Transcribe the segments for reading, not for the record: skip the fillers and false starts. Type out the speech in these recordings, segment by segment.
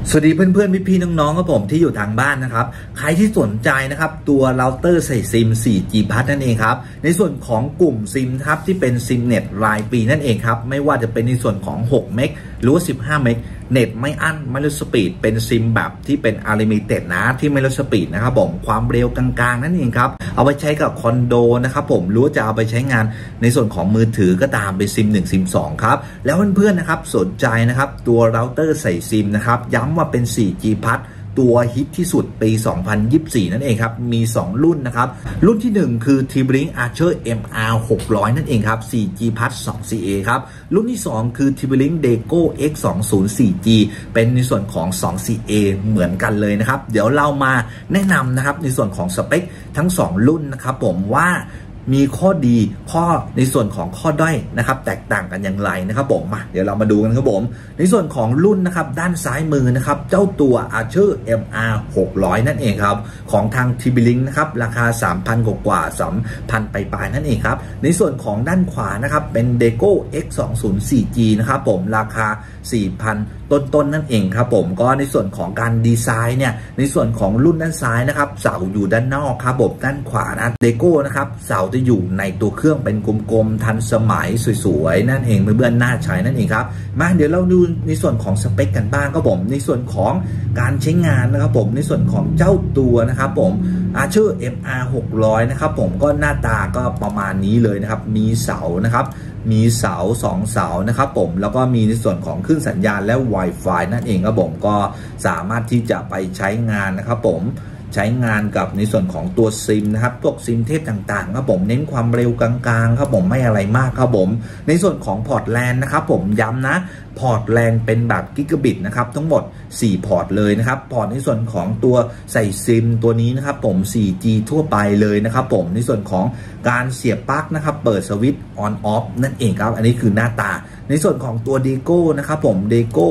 สวัสดีเพื่อนๆพี่ๆน้องๆครับผมที่อยู่ทางบ้านนะครับใครที่สนใจนะครับตัวเราเตอร์ใส่ซิม 4G พัทนั่นเองครับในส่วนของกลุ่มซิมครับที่เป็นซิมเน็ตรายปีนั่นเองครับไม่ว่าจะเป็นในส่วนของ6เมกหรือว่า15เมกเน็ตไม่อั้นไม่ลดสปีดเป็นซิมแบบที่เป็นอะลิมิเต็ดนะที่ไม่ลดสปีดนะครับผมความเร็วกลางๆนั่นเองครับเอาไปใช้กับคอนโดนะครับผมหรือว่าจะเอาไปใช้งานในส่วนของมือถือก็ตามเป็นซิม1ซิม2ครับแล้วเพื่อนๆนะครับสนใจนะครับตัวเราเตอร์ใส่ซิมนะครับย้ำว่าเป็น 4G พัทตัวฮิตที่สุดปี 2024 นั่นเองครับมี2รุ่นนะครับรุ่นที่1คือ T-Blink Archer MR 600นั่นเองครับ 4G Plus 2CA ครับรุ่นที่2คือ T-Blink Deco X20 4G เป็นในส่วนของ 2CA เหมือนกันเลยนะครับเดี๋ยวเรามาแนะนำนะครับในส่วนของสเปคทั้ง2รุ่นนะครับผมว่ามีข้อดีข้อในส่วนของข้อด้อยนะครับแตกต่างกันอย่างไรนะครับผมมาเดี๋ยวเรามาดูกันครับผมในส่วนของรุ่นนะครับด้านซ้ายมือนะครับเจ้าตัว Archer MR 600นั่นเองครับของทาง T-Blink นะครับราคา 3,000 กว่า 3,000 ปลายๆนั่นเองครับในส่วนของด้านขวานะครับเป็น Deco X20 4G นะครับผมราคา 4,000 ต้นๆนั่นเองครับผมก็ในส่วนของการดีไซน์เนี่ยในส่วนของรุ่นด้านซ้ายนะครับเสาอยู่ด้านนอกครับผมด้านขวานะเดโก้นะครับเสาจะอยู่ในตัวเครื่องเป็นกลมๆทันสมัยสวยๆนั่นเองเพื่อนๆน่าใช้นั่นเองครับมาเดี๋ยวเราดูในส่วนของสเปคกันบ้างครับผมในส่วนของการใช้งานนะครับผมในส่วนของเจ้าตัวนะครับผม Archer MR 600นะครับผมก็หน้าตาก็ประมาณนี้เลยนะครับมีเสานะครับมีเสา2เสานะครับผมแล้วก็มีในส่วนของคลื่นสัญญาณและ Wi-Fi นั่นเองครับผมก็สามารถที่จะไปใช้งานนะครับผมใช้งานกับในส่วนของตัวซิมนะครับพวกซิมเทพต่างๆครับผมเน้นความเร็วกลางๆครับผมไม่อะไรมากครับผมในส่วนของพอร์ตแลนนะครับผมย้ำนะพอร์ตแลนเป็นแบบกิกะบิตนะครับทั้งหมด4พอร์ตเลยนะครับพอร์ตในส่วนของตัวใส่ซิมตัวนี้นะครับผม 4G ทั่วไปเลยนะครับผมในส่วนของการเสียบปลั๊กนะครับเปิดสวิตช์ on off นั่นเองครับอันนี้คือหน้าตาในส่วนของตัว Deco นะครับผม Deco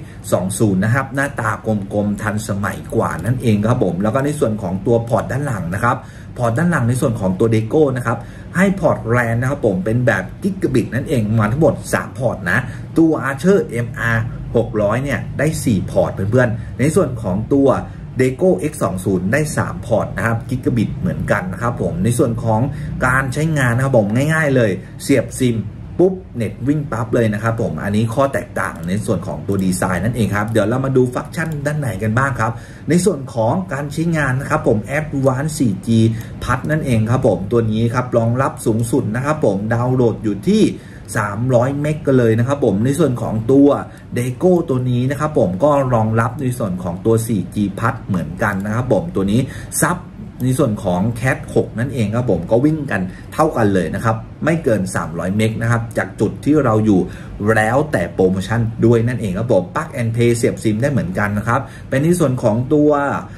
X20 นะครับหน้าตากลมๆทันสมัยกว่านั่นเองครับผมแล้วก็ในส่วนของตัวพอร์ตด้านหลังนะครับพอร์ตด้านหลังในส่วนของตัว Deco นะครับให้พอร์ตแลนนะครับผมเป็นแบบกิกะบิตนั่นเองมาทั้งหมด3พอร์ตนะตัว Archer MR 600เนี่ยได้4พอร์ตเพื่อนๆในส่วนของตัว Deco X20 ได้3พอร์ตนะครับกิกะบิตเหมือนกันนะครับผมในส่วนของการใช้งานนะครับผมง่ายๆเลยเสียบซิมปุ๊บเน็ตวิ่งปั๊บเลยนะครับผมอันนี้ข้อแตกต่างในส่วนของตัวดีไซน์นั่นเองครับเดี๋ยวเรามาดูฟังก์ชันด้านไหนกันบ้างครับในส่วนของการใช้งานนะครับผม Advanced 4G พัทนั่นเองครับผมตัวนี้ครับรองรับสูงสุดนะครับผมดาวน์โหลดอยู่ที่300 เมกกันเลยนะครับผมในส่วนของตัว Deco ตัวนี้นะครับผมก็รองรับในส่วนของตัว 4G พัทเหมือนกันนะครับผมตัวนี้ซับในส่วนของ Cat 6นั่นเองครับผมก็วิ่งกันเท่ากันเลยนะครับไม่เกิน300 เมกนะครับจากจุดที่เราอยู่แล้วแต่โปรโมชั่นด้วยนั่นเองครับผม Plug and Play เสียบซิมได้เหมือนกันนะครับเป็นในส่วนของตัว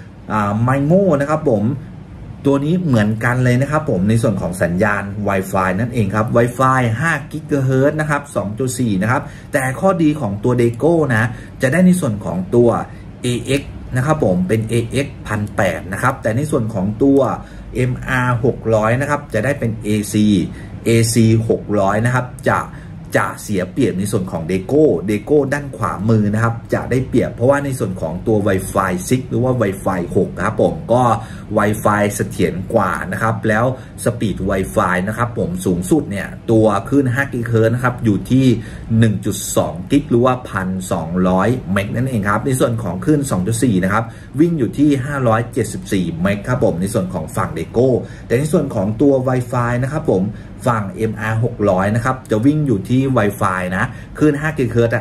MIMO นะครับผมตัวนี้เหมือนกันเลยนะครับผมในส่วนของสัญญาณ Wi-Fi นั่นเองครับ Wi-Fi 5 GHz นะครับ 2.4 นะครับแต่ข้อดีของตัว Deco นะจะได้ในส่วนของตัว AX นะครับผมเป็น AX 1,800 นะครับแต่ในส่วนของตัว MR 600นะครับจะได้เป็น AC 600 นะครับจะเสียเปรียบในส่วนของ Deco ด้านขวามือนะครับจะได้เปรียบเพราะว่าในส่วนของตัว Wi-Fi 6 หรือว่า Wi-Fi 6 นะครับผมก็ Wi-Fi เสถียรกว่านะครับแล้วสปีด Wi-Fi นะครับผมสูงสุดเนี่ยตัวคลื่น5 GHz นะครับอยู่ที่ 1.2 กิกหรือว่า 1,200 เมกนั่นเองครับในส่วนของคลื่น 2.4 นะครับวิ่งอยู่ที่ 574 เมกครับผมในส่วนของฝั่ง Deco แต่ในส่วนของตัว Wi-Fi นะครับผมฝั่ง MR 600นะครับจะวิ่งอยู่ที่ Wi-Fi นะคลื่น5 GHz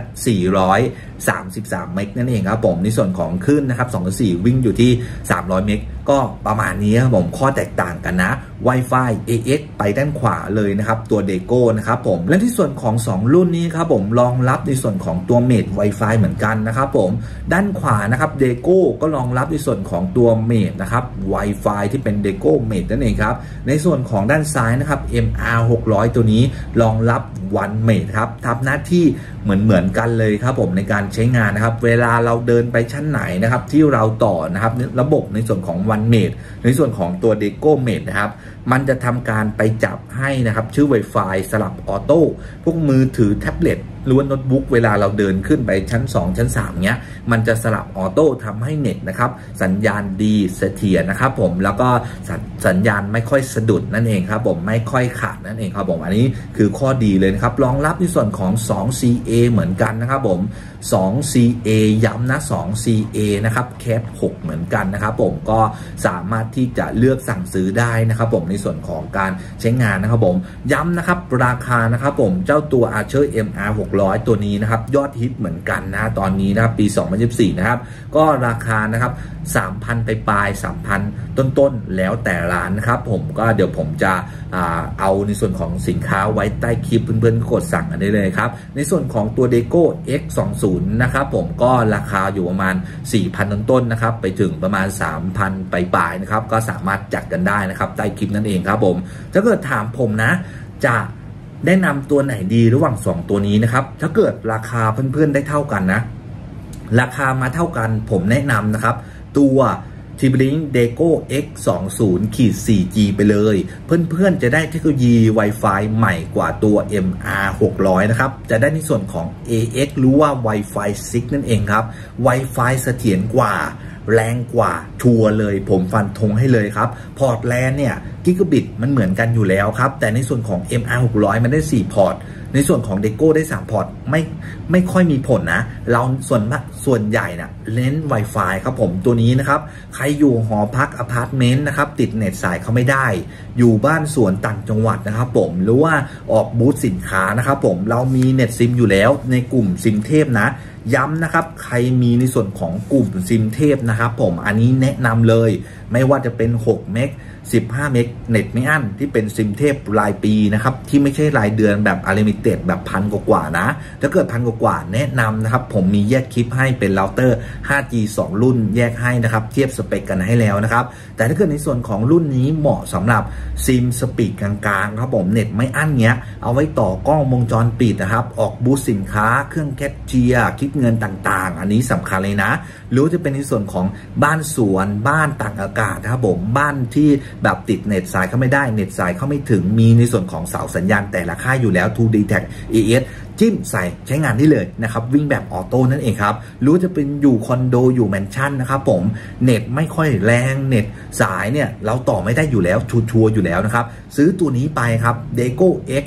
433 เมกนั่นเองครับผมในส่วนของคลื่นนะครับ 2.4 วิ่งอยู่ที่300 เมกก็ประมาณนี้ครับผมข้อแตกต่างกันนะ Wi-Fi AX ไปด้านขวาเลยนะครับตัว Deco นะครับผมและที่ส่วนของ2รุ่นนี้ครับผมรองรับในส่วนของตัว Mate Wi-Fi เหมือนกันนะครับผมด้านขวานะครับ Deco ก็รองรับในส่วนของตัว Mate นะครับ Wi-Fi ที่เป็น Deco Mate นั่นเองครับในส่วนของด้านซ้ายนะครับ MR 600 ตัวนี้รองรับ One Mate ครับทำหน้าที่เหมือนกันเลยครับผมในการใช้งานนะครับเวลาเราเดินไปชั้นไหนนะครับที่เราต่อนะครับระบบในส่วนของ One Mate ในส่วนของตัว Deco Mate นะครับมันจะทำการไปจับให้นะครับชื่อ Wi-Fi สลับออโต้พวกมือถือแท็บเล็ตหรือว่าโน้ตบุ๊กเวลาเราเดินขึ้นไปชั้น2ชั้น3เนี้ยมันจะสลับออโต้ทำให้เน็ตนะครับสัญญาณดีเสถียรนะครับผมแล้วก็สัญญาณไม่ค่อยสะดุดนั่นเองครับผมไม่ค่อยขาดนั่นเองครับผมอันนี้คือข้อดีเลยนะครับรองรับในส่วนของ 2CA เหมือนกันนะครับผม 2CA ย้ำนะ 2CA นะครับแคป6เหมือนกันนะครับผมก็สามารถที่จะเลือกสั่งซื้อได้นะครับผมในส่วนของการใช้งานนะครับผมย้ำนะครับราคานะครับผมเจ้าตัว Archer MR 600ตัวนี้นะครับยอดฮิตเหมือนกันนะตอนนี้นะครับปี 2024นะครับก็ราคานะครับ 3,000 ไปปลาย 3,000 ต้นๆแล้วแต่ร้านนะครับผมก็เดี๋ยวผมจะเอาในส่วนของสินค้าไว้ใต้คลิปเพื่อนๆกดสั่งกันได้เลยครับในส่วนของตัว Deco X20 นะครับผมก็ราคาอยู่ประมาณ 4,000 ต้นๆนะครับไปถึงประมาณ 3,000 ไปปลายนะครับก็สามารถจัดกันได้นะครับใต้คลิปนั่นเองครับผมถ้าเกิดถามผมนะจะแนะนำตัวไหนดีระหว่าง2ตัวนี้นะครับถ้าเกิดราคาเพื่อนๆได้เท่ากันนะราคามาเท่ากันผมแนะนำนะครับตัว TP-Link Deco X20-4G ไปเลยเพื่อนๆจะได้เทคโนโลยี Wi-Fi ใหม่กว่าตัว MR 600นะครับจะได้ในส่วนของ AX หรือว่า Wi-Fi 6 นั่นเองครับ Wi-Fi เสถียรกว่าแรงกว่าชัวร์เลยผมฟันธงให้เลยครับพอร์ตแลนเนี่ยกิกะบิตมันเหมือนกันอยู่แล้วครับแต่ในส่วนของ MR 600มันได้4พอร์ตในส่วนของ Deco ได้3พอร์ตไม่ค่อยมีผลนะเราส่วนใหญ่นะเน้น Wi-Fi ครับผมตัวนี้นะครับใครอยู่หอพักอพาร์ตเมนต์นะครับติดเน็ตสายเขาไม่ได้อยู่บ้านสวนต่างจังหวัดนะครับผมหรือว่าออกบูธสินค้านะครับผมเรามีเน็ตซิมอยู่แล้วในกลุ่มซิมเทพนะย้ำนะครับใครมีในส่วนของกลุ่มซิมเทพนะครับผมอันนี้แนะนำเลยไม่ว่าจะเป็น6เมก15 เมกเน็ตไม่อั้นที่เป็นซิมเทพรายปีนะครับที่ไม่ใช่รายเดือนแบบอลิมิเต็ดแบบพันกว่านะถ้าเกิดพันกว่าแนะนำนะครับผมมีแยกคลิปให้เป็นเราเตอร์ 5G 2 รุ่นแยกให้นะครับเทียบสเปคกันให้แล้วนะครับแต่ถ้าเกิดในส่วนของรุ่นนี้เหมาะสำหรับซิมสปีดกลางๆครับผมเน็ตไม่อั้นเงี้ยเอาไว้ต่อกล้องวงจรปิดนะครับออกบูธสินค้าเครื่องแคชเชียร์คิดเงินต่างๆอันนี้สำคัญเลยนะหรือจะเป็นในส่วนของบ้านสวนบ้านต่างอากาศนะครับผมบ้านที่แบบติดเน็ตสายเข้าไม่ได้เน็ตสายเข้าไม่ถึงมีในส่วนของเสาสัญญาณแต่ละค่ายอยู่แล้ว 2D-Tag AS จิ้มใส่ใช้งานได้เลยนะครับวิ่งแบบออโต้นั่นเองครับรู้จะเป็นอยู่คอนโดอยู่แมนชั่นนะครับผมเน็ตไม่ค่อยแรงเน็ตสายเนี่ยเราต่อไม่ได้อยู่แล้วชัวร์อยู่แล้วนะครับซื้อตัวนี้ไปครับ Deco X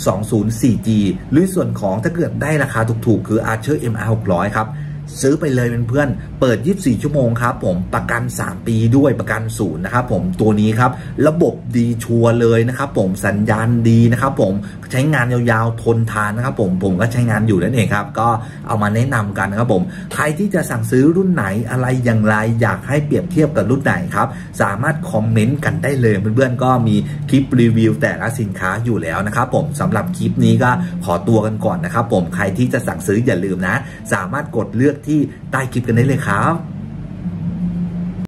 20-4G หรือส่วนของถ้าเกิดได้ราคาถูกๆคือ Archer MR 600ครับซื้อไปเลยเป็นเพื่อนเปิด24ชั่วโมงครับผมประกัน3ปีด้วยประกันศูนย์นะครับผมตัวนี้ครับระบบดีชัวร์เลยนะครับผมสัญญาณดีนะครับผมใช้งานยาวๆทนทานนะครับผมก็ใช้งานอยู่นั่นเองครับก็เอามาแนะนำกันนะครับผมใครที่จะสั่งซื้อรุ่นไหนอะไรอย่างไรอยากให้เปรียบเทียบกับรุ่นไหนครับสามารถคอมเมนต์กันได้เลยเพื่อนๆก็มีคลิปรีวิวแต่ละสินค้าอยู่แล้วนะครับผมสำหรับคลิปนี้ก็ขอตัวกันก่อนนะครับผมใครที่จะสั่งซื้ออย่าลืมนะสามารถกดเลือกที่ใต้คลิปกันได้เลยครับ